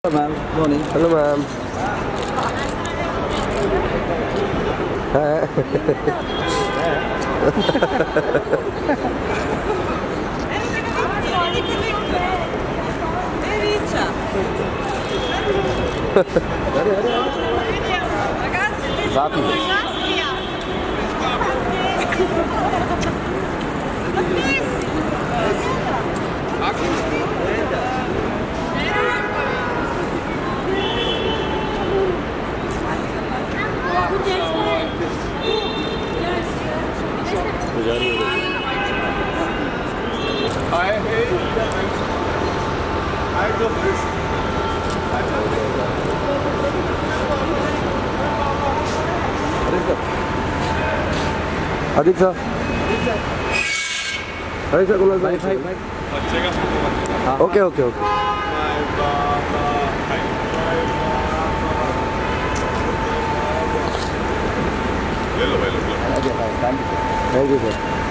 Ma'am morning. Hello ma'am. Aditya sir, अरे sir बोला भाई भाई भाई बच्चे का फोटो। Okay okay okay. ले लो भाई, लो। Thank you sir.